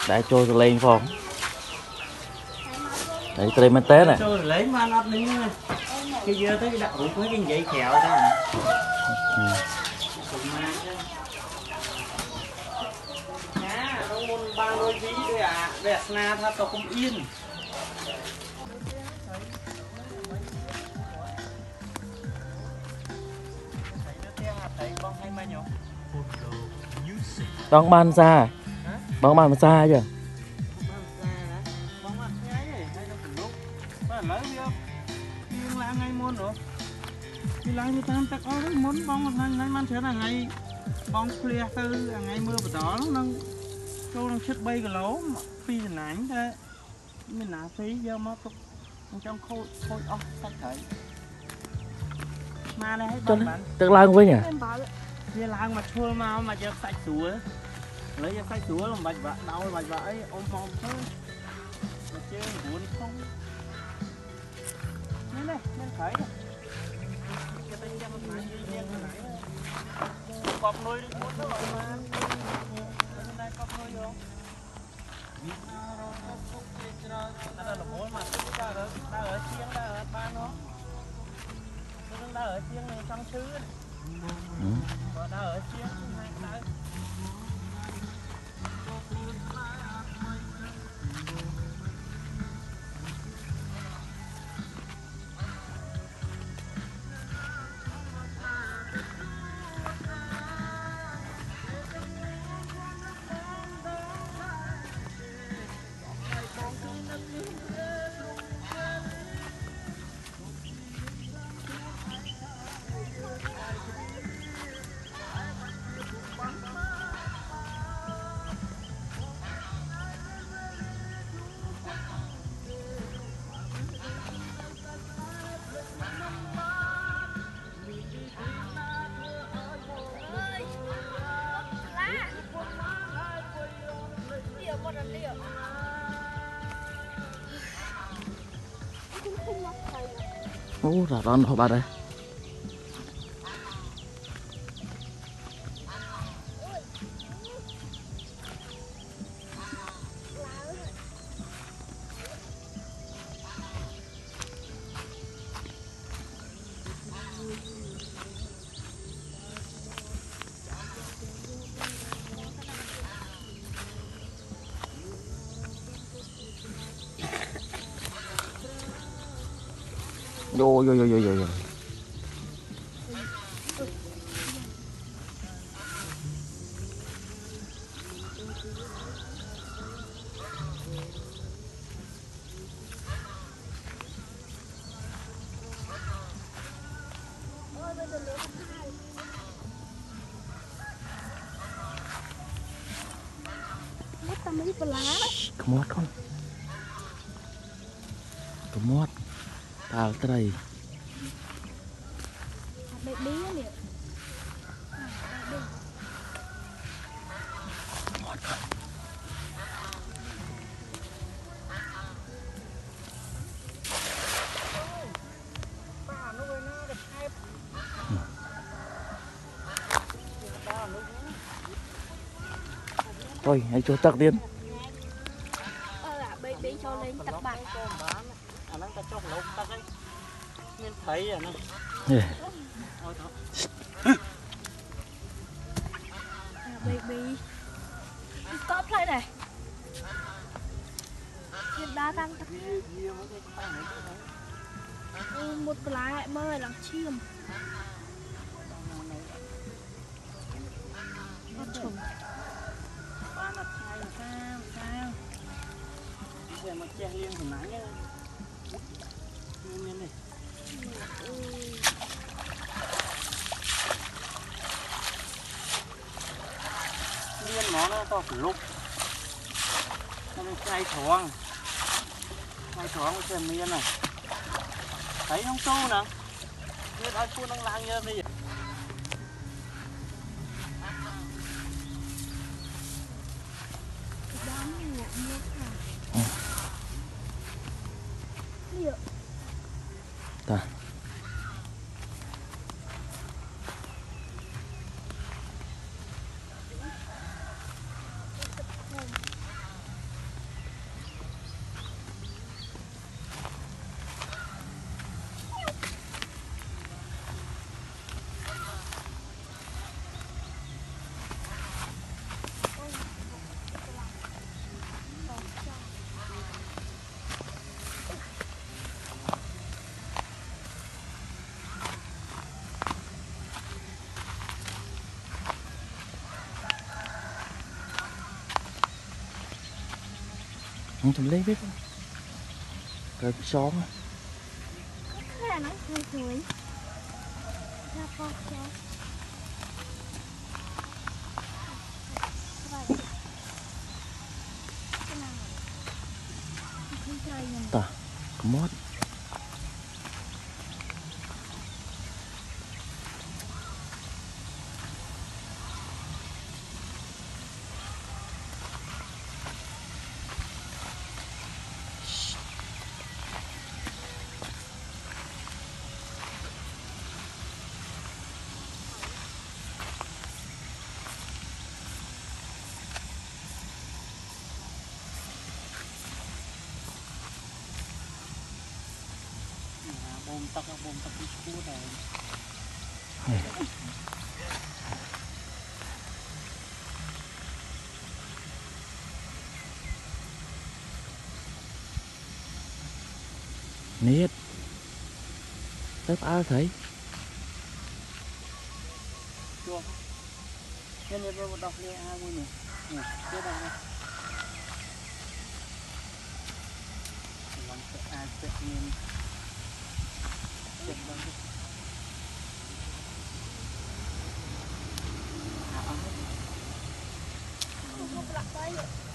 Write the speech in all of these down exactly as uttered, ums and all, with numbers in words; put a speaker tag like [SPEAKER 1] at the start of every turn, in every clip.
[SPEAKER 1] đã trôi lên phong đấy tây bên té này
[SPEAKER 2] trôi lấy mà nó đi cái dưa tới cái đạo hụt mấy cái dây kẹo đó nó muốn ba đôi ví đây à đẹp na thật tao không yên
[SPEAKER 1] bóng ban xa bóng ban xa chưa
[SPEAKER 2] lại như tam tắc ơi muốn bóng một ngày ngày man thế là ngày bóng clear từ ngày mưa bữa đó nó đang câu đang chết bay cái lỗ phi hình ảnh thế mình nã phí giờ mà tục trong khôi khôi ốc sạch thấy mà này hết bạn
[SPEAKER 1] tức lang với nhỉ
[SPEAKER 2] kia lang mà chua mà mà giờ sạch súa lấy giờ sạch súa làm bạch vợ đau bạch vợ ấy ôm ôm thôi mà chơi buồn không này này nên thấy cọp nuôi đi muốn nó gọi mà bên đây cọp nuôi vô đó là mối mà ta ở ta ở chiên ta ở ba nó ta ở chiên này trong xứ còn ta ở chiên hai ta
[SPEAKER 1] Ủa là đón họ ba đây vô vô vô vô vô vô có mót không có mót tao tới đây thôi hãy cho tắc tiến
[SPEAKER 2] thấy à nó
[SPEAKER 3] baby stop lại này hiện đá đang tắt một lá em ơi làm chim
[SPEAKER 2] ba mặt hai sao sao bây giờ mà che liên thì nãy nhá nguyên này liên nó to lúc nó ngay thoáng ngay thoáng cái chân miên này thấy không tu nè biết ai phun đang lang như bây giờ
[SPEAKER 1] ta không thầm lấy biết rồi xóm
[SPEAKER 3] cái này nó hơi chuối ra con cho
[SPEAKER 1] ta có mót
[SPEAKER 2] bom tắc bom tắc đi cua này
[SPEAKER 1] nít tớp áo thấy
[SPEAKER 2] chưa nên là tôi đọc nghe ai vui nhỉ nè chưa đâu đây làm sẽ ai sẽ nên chết đâu à ăn hết
[SPEAKER 3] không lặp tới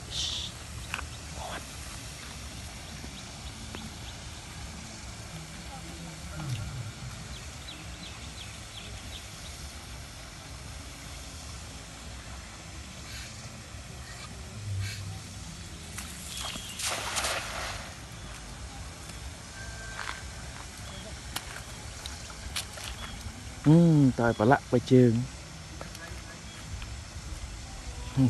[SPEAKER 1] ừ tài bà lạ bà trường ừ.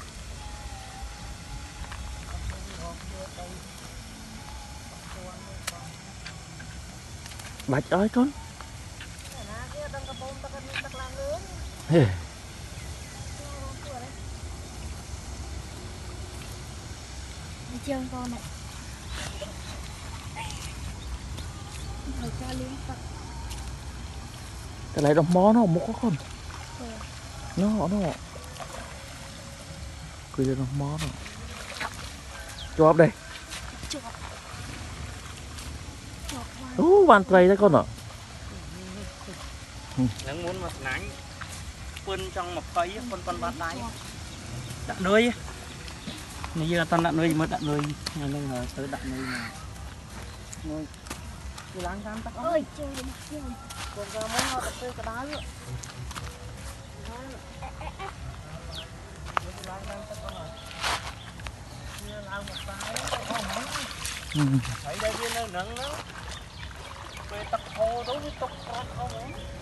[SPEAKER 1] bạch ơi con hey.
[SPEAKER 3] đi chơi con này thầy cho liên tục
[SPEAKER 1] cái này đồng mó nó một con nó nó cười lên đồng mó nó cho ấp đây ú bàn tay đấy con ạ
[SPEAKER 2] đang muốn mặt nắng phân trong một cây phân con bát đáy đặt nuôi như là toàn đặt nuôi mới đặt nuôi nên là tới đặt nuôi mà nuôi cái láng cam tắc
[SPEAKER 3] ơi chơi chơi
[SPEAKER 2] còn ra mấy họ đặt cây cả đá nữa thấy đây viên nâng nâng đó về tắc hồ đối với tóc không